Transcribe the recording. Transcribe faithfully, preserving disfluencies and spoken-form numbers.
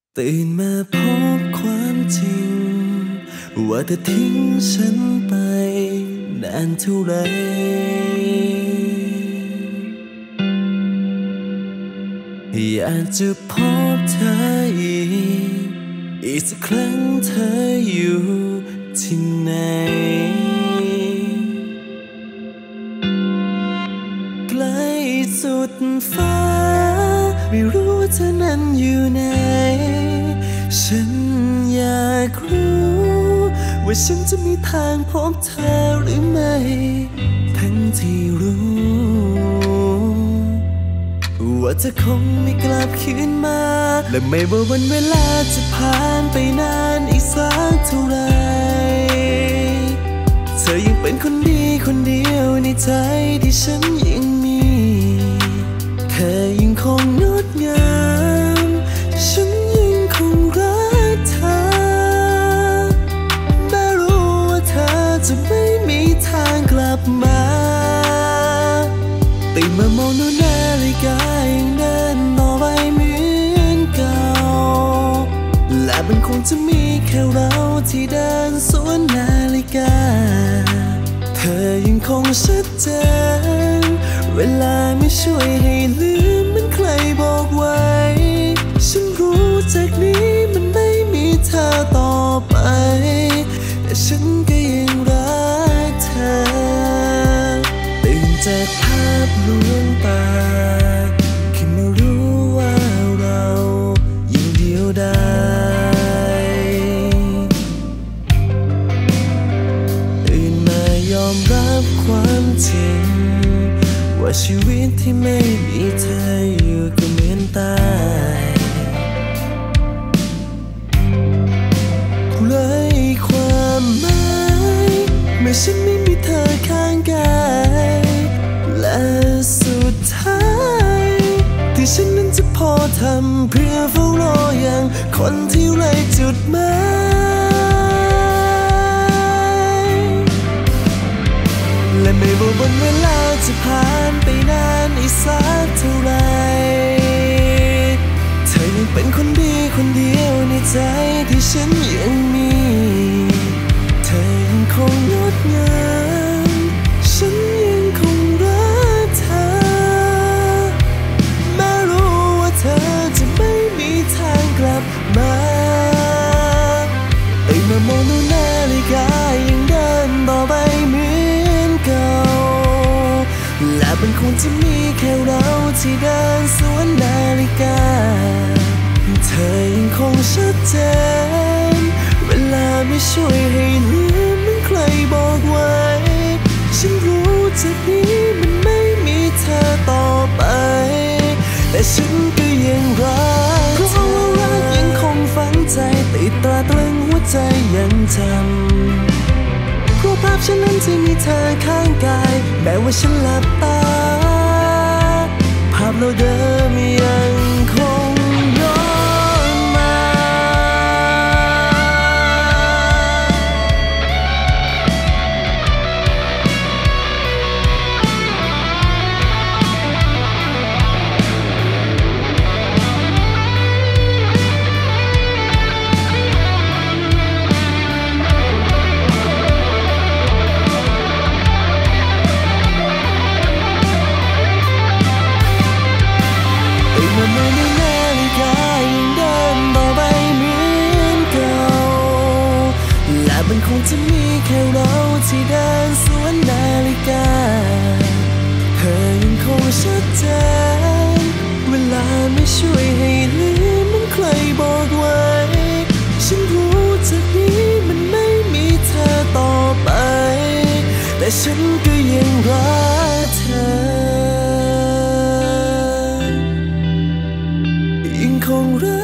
ตื่นมาพบความจริงว่าเธอทิ้งฉันไปนานเท่าไรอยากจะพบเธออีกอีกสักครั้งเธออยู่ที่ไหนไกลสุดฟ้าไม่รู้เธอนั้นอยู่ไหนฉันอยากรู้ว่าฉันจะมีทางพบเธอหรือไม่ทั้งที่รู้ว่าเธอคงไม่กลับคืนมาและไม่ว่าวันเวลาจะผ่านไปนานอีกสักเท่าไรเธอยังเป็นคนดีคนเดียวในใจที่ฉันยังมีเธอยังคงงดงามฉันยังคงรักเธอแม้รู้ว่าเธอจะไม่มีทางกลับมาตื่นมามองดูนาฬิกายังเดินต่อไปเหมือนเก่าและมันคงจะมีแค่เราที่เดินสวนนาฬิกาเธอยังคงชัดเจนเวลาไม่ช่วยให้ลืมเหมือนใครบอกไว้ฉันรู้จากนี้มันไม่มีเธอต่อไปแต่ฉันก็ยังรักเธอตื่นจากภาพลวงตาขึ้นมารู้ว่าเรายังเดียวดายตื่นมายอมรับความจริงว่าชีวิตที่ไม่มีเธออยู่ก็เหมือนตายเลยความหมายเมื่อฉันไม่มีเธอข้างกายและสุดท้ายที่ฉันนั้นจะพอทำเพื่อเฝ้ารออย่างคนที่ไร้จุดหมายและไม่ว่าวันเวลาจะผ่านไปนานอีกสักเท่าไรเธอยังเป็นคนดีคนเดียวในใจที่ฉันยังมีเธอยังคงงดงามฉันยังคงรักเธอแม้รู้ว่าเธอจะไม่มีทางกลับมาตื่นมามองดูนาฬิกายังเดินต่อไปเหมือนเก่าและมันคงจะมีแค่เราที่เดินสวนนาฬิกาเธอยังคงชัดเจนเวลาไม่ช่วยให้ลืมเหมือนใครบอกไว้ฉันรู้จากนี้มันไม่มีเธอต่อไปแต่ฉันก็ยังรักเพราะว่ารักยังคงฝังใจติดตราตรึงหัวใจยังจำเพราะภาพฉันนั้นที่มีเธอข้างกายแม้ว่าฉันหลับตาภาพเราเดิมยังคงย้อนมามันคงจะมีแค่เราที่เดินสวนนาฬิกาเธอยังคงชัดเจนเวลาไม่ช่วยให้ลืมเหมือนใครบอกไว้ฉันรู้จากนี้มันไม่มีเธอต่อไปแต่ฉันก็ยังรักเธอยังคงรัก